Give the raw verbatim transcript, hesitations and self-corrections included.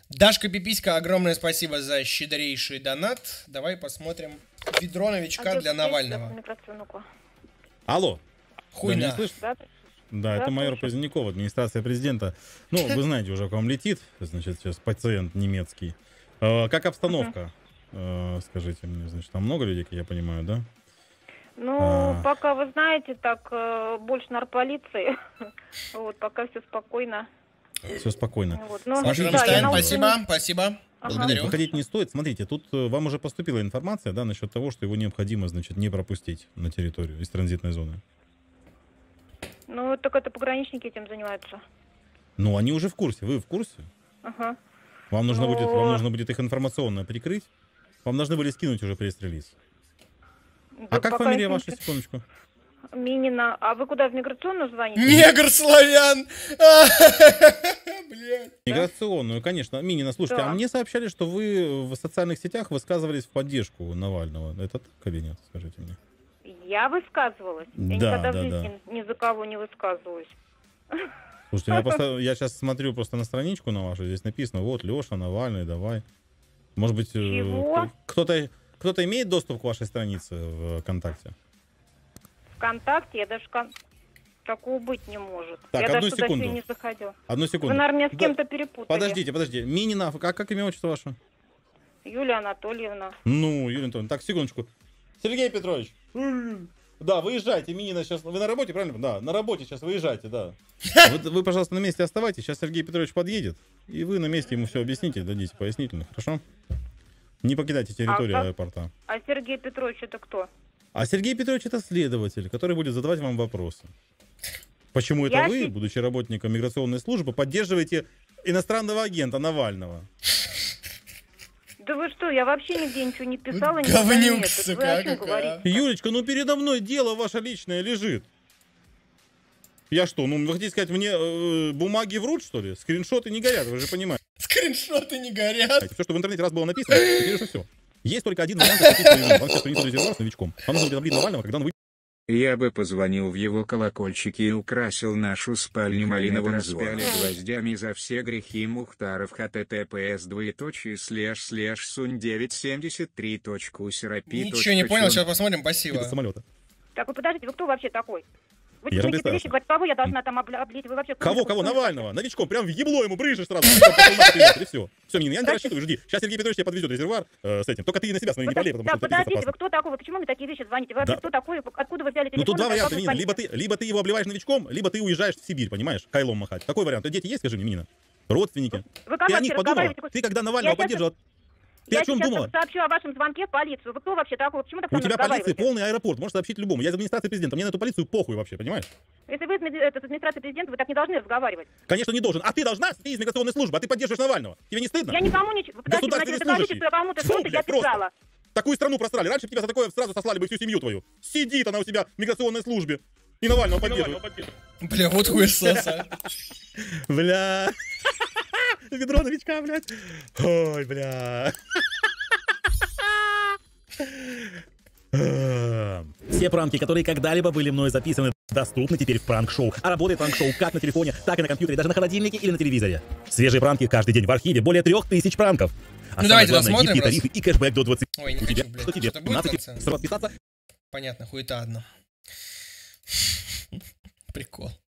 Дашка Пиписька, огромное спасибо за щедрейший донат. Давай посмотрим ведро новичка А для Навального. Алло. Хуйня. Да, да, да, это майор Поздняков, администрация президента. Ну, вы знаете уже, к вам летит, значит, сейчас пациент немецкий. Э, как обстановка? Э, скажите мне, значит, там много людей, как я понимаю, да? Ну, А... пока, вы знаете, так, э, больше нарполиции. Вот, пока все спокойно. Все спокойно. Вот. Ну, Смотрите, да, Стайн, научу... спасибо, спасибо. Ага. Благодарю. Выходить не стоит. Смотрите, тут вам уже поступила информация, да, насчет того, что его необходимо, значит, не пропустить на территорию из транзитной зоны. Ну, так это пограничники этим занимаются. Ну, они уже в курсе. Вы в курсе? Ага. Вам нужно, Но... будет, вам нужно будет их информационно прикрыть. Вам должны были скинуть уже пресс-релиз. Да, а как фамилия не... ваша, секундочку? Минина. А вы куда, в миграционную звоните? Негр славян! Миграционную, конечно. Минина, слушайте, да. а мне сообщали, что вы в социальных сетях высказывались в поддержку Навального. Это так или нет? Скажите мне. Я высказывалась? Да, я никогда да, в жизни да. ни за кого не высказываюсь. Слушайте, я, просто, я сейчас смотрю просто на страничку на вашу, здесь написано, вот, Леша, Навальный, давай. Может быть, кто-то кто-то имеет доступ к вашей странице в ВКонтакте? ВКонтакте я даже кон... такого быть не может. Так, я одну даже секунду. туда не заходил. Одну секунду. Вы, наверное, меня с да. кем-то перепутали. Подождите, подождите. Минина, а как имя, отчество ваше? Юлия Анатольевна. Ну, Юлия Анатольевна, так, секундочку. Сергей Петрович. Да, выезжайте, Минина сейчас. Вы на работе, правильно? Да, на работе сейчас выезжайте, да. Вы, вы, пожалуйста, на месте оставайтесь. Сейчас Сергей Петрович подъедет. И вы на месте ему все объясните, дадите пояснительно, хорошо? Не покидайте территорию а аэропорта. А Сергей Петрович это кто? А Сергей Петрович это следователь, который будет задавать вам вопросы. Почему это Я вы, си... будучи работником миграционной службы, поддерживаете иностранного агента Навального? Да вы что, я вообще нигде ничего не писала, не Говнюк, нет. сука, Вы о чем какая. говорите? Юлечка, ну передо мной дело ваше личное лежит. Я что, ну вы хотите сказать, мне э, бумаги врут, что ли? Скриншоты не горят, вы же понимаете. Скриншоты не горят. Все, что в интернете раз было написано, теперь уже все. Есть только один вариант запустить режим. Вам сейчас принесут резервуар с новичком. Вам нужно будет объявить Навального, когда он выйдет. Я бы позвонил в его колокольчики и украсил нашу спальню малиновым звоном. Гвоздями за все грехи Мухтаров. https двоеточие слэш слэш сунь девять семьдесят три точка усерапи. Ничего не понял, сейчас посмотрим, спасибо. Самолета. Так, вы подождите, вы кто вообще такой? Вы Я какие-то вещи говорите, кого я должна там облить? Вы вообще... Кого, кого? Навального? Новичком, прям в ебло ему брыжешь сразу. И все. Все, Минина, я не рассчитываю, жди. Сейчас Сергей Петрович тебе подвезет резервуар э, с этим. Только ты на себя смотри, не полей, потому да, что это подождите, опасно. вы кто такой? Вы почему мне такие вещи звоните? Вы вообще Да. кто такой? Откуда вы взяли телефон? Ну тут два как варианта, вы Минина. звоните? Либо ты, либо ты его обливаешь новичком, либо ты уезжаешь в Сибирь, понимаешь? Кайлом махать. Такой вариант. Дети есть, скажи мне, Минина? Родственники. Вы как Ты о вообще них подумала? разговариваете? Ты когда Навального Я сейчас- поддерживала, ты Я о чем сейчас думала? сообщу о вашем звонке в полицию. Вы кто вообще такой? Почему так со У мной тебя полиции разговариваете? полный аэропорт, можешь сообщить любому. Я из администрации президента, мне на эту полицию похуй вообще, понимаешь? Если вы из мед- это, с администрации президента, вы так не должны разговаривать. Конечно, не должен. А ты должна, ты из миграционной службы, а ты поддерживаешь Навального. Тебе не стыдно? Я никому ничего... Вы подождите, Государственный значит, докажите, служащий. что я кому-то Фу, что-то я блядь, просто. писала. Такую страну просрали. Раньше бы тебя за такое сразу сослали бы всю семью твою. Сидит она у себя в миграционной службе. И Навального поддерживает. Бля, вот хуесоса. Бля. Ведро новичка, блядь. Ой, бля. Все пранки, которые когда-либо были мной записаны, доступны теперь в пранк-шоу. А работает пранк-шоу как на телефоне, так и на компьютере, даже на холодильнике или на телевизоре. Свежие пранки каждый день в архиве, более трех тысяч пранков. А Ну самое давайте главное, досмотрим гибкие раз. тарифы и кэшбэк до двадцати. Ой, не У тебя, хочу, блядь. что тебе? Что-то будет в пятнадцать, конце? сразу подписаться. Понятно, хуета одна. Прикол.